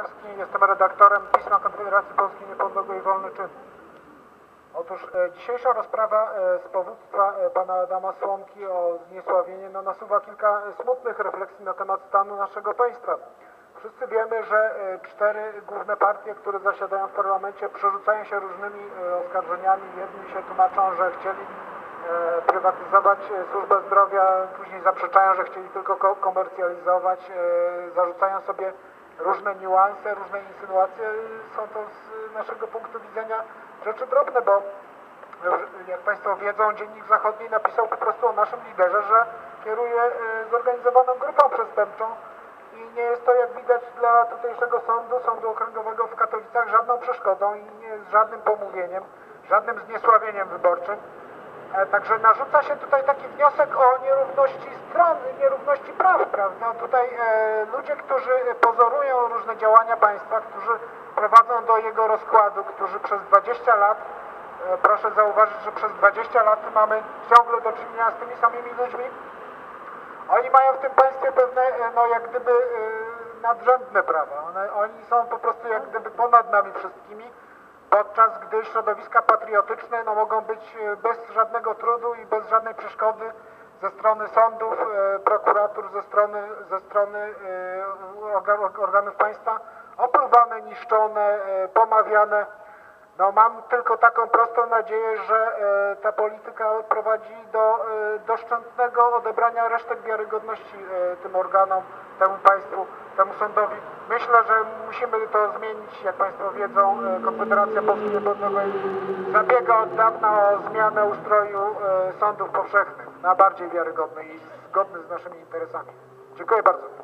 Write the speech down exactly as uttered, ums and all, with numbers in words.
Wiśniewski, jestem redaktorem Pisma Konfederacji Polskiej Niepodległej Wolny Czyn. Otóż e, dzisiejsza rozprawa e, z powództwa e, pana Adama Słomki o zniesławienie no, nasuwa kilka smutnych refleksji na temat stanu naszego państwa. Wszyscy wiemy, że e, cztery główne partie, które zasiadają w parlamencie, przerzucają się różnymi e, oskarżeniami. Jedni się tłumaczą, że chcieli e, prywatyzować e, służbę zdrowia, później zaprzeczają, że chcieli tylko ko komercjalizować, e, zarzucają sobie różne niuanse, różne insynuacje. Są to z naszego punktu widzenia rzeczy drobne, bo jak Państwo wiedzą, Dziennik Zachodni napisał po prostu o naszym liderze, że kieruje zorganizowaną grupą przestępczą i nie jest to, jak widać, dla tutejszego sądu, sądu okręgowego w Katowicach żadną przeszkodą i nie jest żadnym pomówieniem, żadnym zniesławieniem wyborczym. Także narzuca się tutaj taki wniosek o nierówności stron, nierówności praw, prawda? Tutaj e, ludzie, którzy pozorują różne działania państwa, którzy prowadzą do jego rozkładu, którzy przez dwadzieścia lat, e, proszę zauważyć, że przez dwadzieścia lat mamy ciągle do czynienia z tymi samymi ludźmi, oni mają w tym państwie pewne, no jak gdyby e, nadrzędne prawa. One, oni są po prostu jak gdyby ponad nami wszystkimi, podczas gdy środowiska patriotyczne no, mogą być bez żadnego trudu i bez żadnej przeszkody ze strony sądów, e, prokuratur, ze strony, ze strony e, organ, organów państwa opluwane, niszczone, e, pomawiane. No, mam tylko taką prostą nadzieję, że e, ta polityka prowadzi do e, doszczętnego odebrania resztek wiarygodności e, tym organom, temu państwu, temu sądowi. Myślę, że musimy to zmienić. Jak Państwo wiedzą, e, Konfederacja Polskiej Niepodległej zabiega od dawna o zmianę ustroju e, sądów powszechnych na bardziej wiarygodny i zgodny z naszymi interesami. Dziękuję bardzo.